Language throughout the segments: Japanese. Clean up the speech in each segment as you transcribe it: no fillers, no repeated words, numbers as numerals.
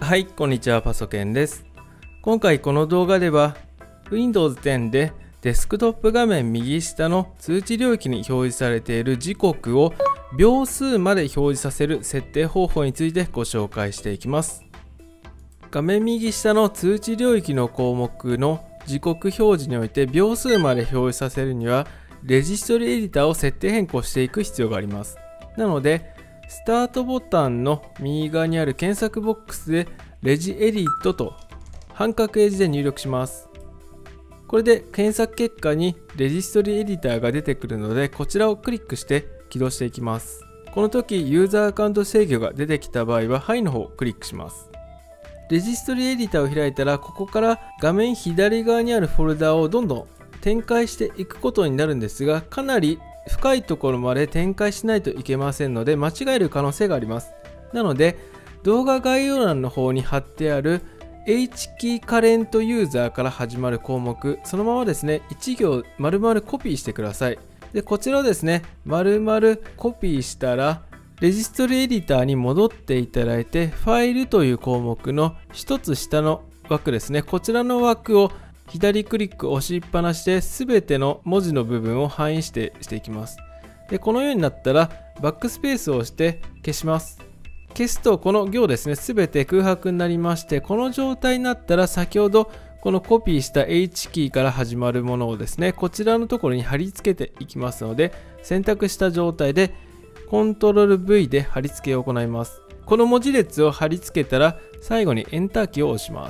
はい、こんにちは、パソケンです。今回この動画では Windows 10でデスクトップ画面右下の通知領域に表示されている時刻を秒数まで表示させる設定方法についてご紹介していきます。画面右下の通知領域の項目の時刻表示において秒数まで表示させるにはレジストリエディターを設定変更していく必要があります。なのでスタートボタンの右側にある検索ボックスでレジエディットと半角英字で入力します。これで検索結果にレジストリエディターが出てくるので、こちらをクリックして起動していきます。この時ユーザーアカウント制御が出てきた場合ははいの方をクリックします。レジストリエディターを開いたら、ここから画面左側にあるフォルダをどんどん展開していくことになるんですが、かなり深いところまで展開しないといけませんので間違える可能性があります。なので動画概要欄の方に貼ってある H キーカレントユーザーから始まる項目、そのままですね1行丸々コピーしてください。でこちらをですね丸々コピーしたらレジストリエディターに戻っていただいて、ファイルという項目の一つ下の枠ですね、こちらの枠を左クリック押しっぱなしで全ての文字の部分を範囲指定していきます。でこのようになったらバックスペースを押して消します。消すとこの行ですね全て空白になりまして、この状態になったら先ほどこのコピーした H キーから始まるものをですねこちらのところに貼り付けていきますので、選択した状態でコントロール V で貼り付けを行います。この文字列を貼り付けたら最後にエンターキーを押します。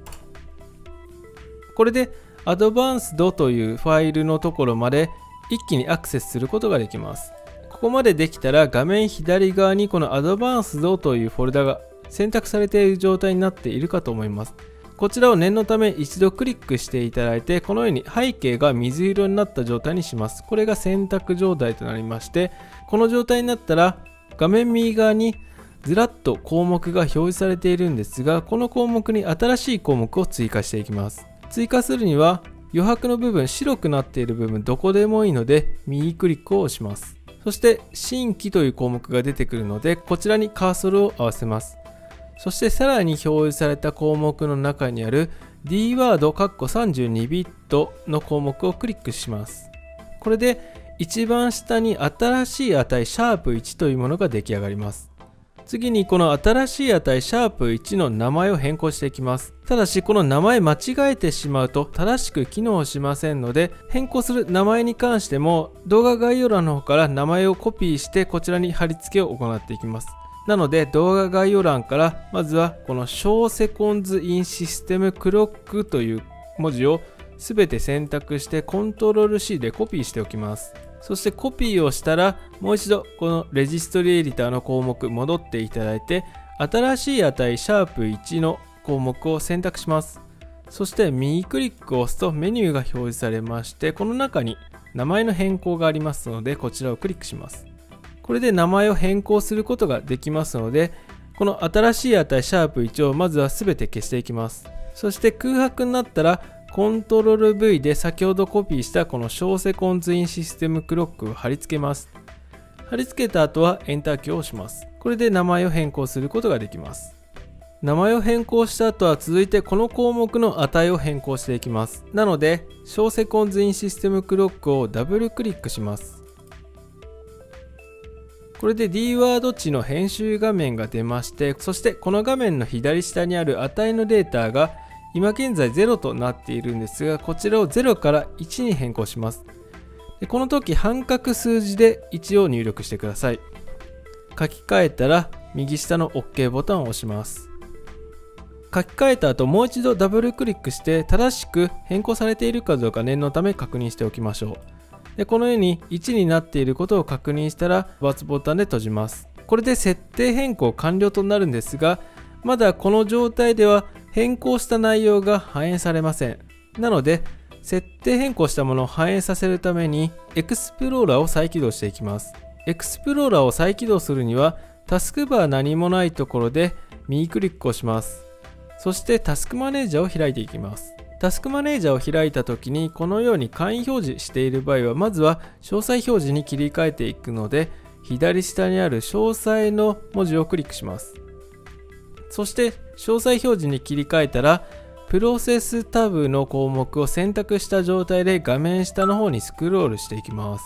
これでアドバンスドというファイルのところまで一気にアクセスすることができます。ここまでできたら画面左側にこのアドバンスドというフォルダが選択されている状態になっているかと思います。こちらを念のため一度クリックしていただいて、このように背景が水色になった状態にします。これが選択状態となりまして、この状態になったら画面右側にずらっと項目が表示されているんですが、この項目に新しい項目を追加していきます。追加するには余白の部分、白くなっている部分どこでもいいので右クリックを押します。そして新規という項目が出てくるので、こちらにカーソルを合わせます。そしてさらに表示された項目の中にある D ワード 32ビットの項目をクリックします。これで一番下に新しい値#1というものが出来上がります。次にこの新しい値#1の名前を変更していきます。ただしこの名前間違えてしまうと正しく機能しませんので、変更する名前に関しても動画概要欄の方から名前をコピーしてこちらに貼り付けを行っていきます。なので動画概要欄からまずはこの Show Seconds in System Clock という文字を全て選択して Ctrl+C でコピーしておきます。そしてコピーをしたらもう一度このレジストリエディターの項目戻っていただいて、新しい値#1の項目を選択します。そして右クリックを押すとメニューが表示されまして、この中に名前の変更がありますのでこちらをクリックします。これで名前を変更することができますので、この新しい値#1をまずは全て消していきます。そして空白になったらコントロール V で先ほどコピーしたこの Show Seconds in System Clock を貼り付けます。貼り付けた後はエンターキーを押します。これで名前を変更することができます。名前を変更した後は続いてこの項目の値を変更していきます。なので Show Seconds in System Clock をダブルクリックします。これで D ワード値の編集画面が出まして、そしてこの画面の左下にある値のデータが今現在0となっているんですが、こちらを0から1に変更します。でこの時半角数字で1を入力してください。書き換えたら右下の OK ボタンを押します。書き換えた後もう一度ダブルクリックして正しく変更されているかどうか念のため確認しておきましょう。でこのように1になっていることを確認したら×ボタンで閉じます。これで設定変更完了となるんですが、まだこの状態では変更した内容が反映されません。なので設定変更したものを反映させるためにエクスプローラーを再起動していきます。エクスプローラーを再起動するにはタスクバー何もないところで右クリックをします。そしてタスクマネージャーを開いていきます。タスクマネージャーを開いた時にこのように簡易表示している場合はまずは詳細表示に切り替えていくので、左下にある詳細の文字をクリックします。 そして詳細表示に切り替えたら、プロセスタブの項目を選択した状態で画面下の方にスクロールしていきます。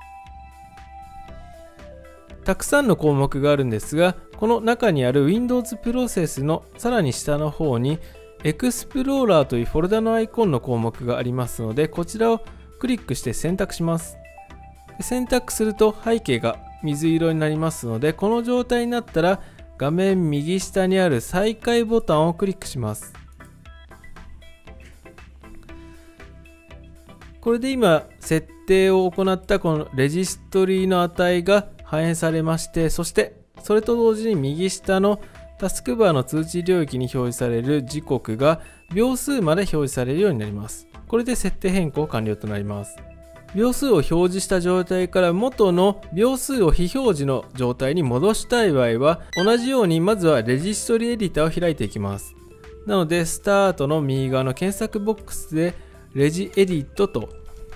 たくさんの項目があるんですが、この中にある Windows プロセスのさらに下の方に Explorer というフォルダのアイコンの項目がありますので、こちらをクリックして選択します。選択すると背景が水色になりますので、この状態になったら画面右下にある再開ボタンをクリックします。これで今設定を行ったこのレジストリーの値が反映されまして、そしてそれと同時に右下のタスクバーの通知領域に表示される時刻が秒数まで表示されるようになります。これで設定変更完了となります。秒数を表示した状態から元の秒数を非表示の状態に戻したい場合は、同じようにまずはレジストリエディターを開いていきます。なのでスタートの右側の検索ボックスでレジエディットと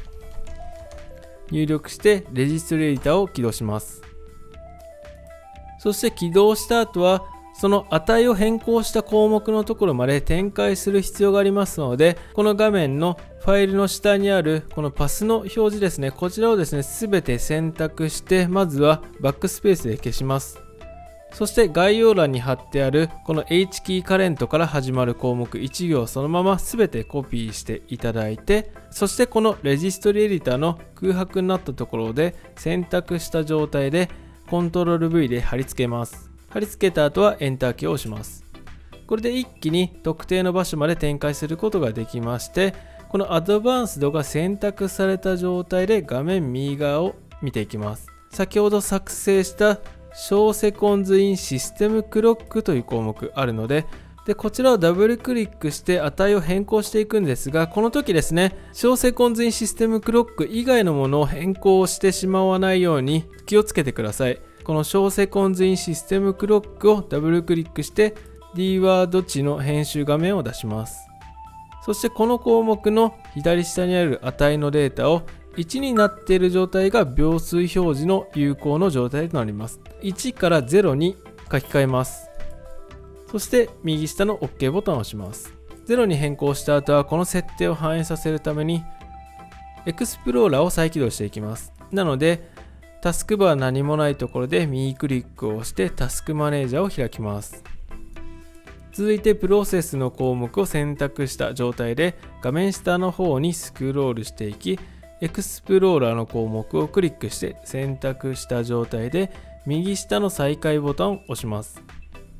入力してレジストリエディターを起動します。そして起動した後はその値を変更した項目のところまで展開する必要がありますので、この画面のファイルの下にあるこのパスの表示ですね、こちらをですね全て選択して、まずはバックスペースで消します。そして概要欄に貼ってあるこの H キーカレントから始まる項目1行そのまま全てコピーしていただいて、そしてこのレジストリエディターの空白になったところで選択した状態でコントロール V で貼り付けます。貼り付けた後はエンターキーを押します。これで一気に特定の場所まで展開することができまして、このアドバンスドが選択された状態で画面右側を見ていきます。先ほど作成した小セコンズインシステムクロックという項目あるので、こちらをダブルクリックして値を変更していくんですが、この時ですね、小セコンズインシステムクロック以外のものを変更してしまわないように気をつけてください。この小セコンズインシステムクロックをダブルクリックして D ワード値の編集画面を出します。そしてこの項目の左下にある値のデータを1になっている状態が秒数表示の有効の状態となります。1から0に書き換えます。そして右下の OK ボタンを押します。0に変更した後はこの設定を反映させるためにエクスプローラーを再起動していきます。なのでタスクバー何もないところで右クリックを押してタスクマネージャーを開きます。続いてプロセスの項目を選択した状態で画面下の方にスクロールしていき、エクスプローラーの項目をクリックして選択した状態で右下の再開ボタンを押します。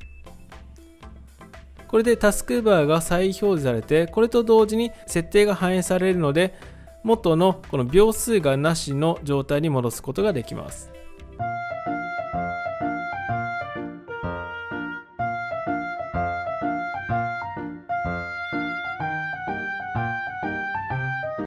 これでタスクバーが再表示されて、これと同時に設定が反映されるので元のこの秒数がなしの状態に戻すことができます。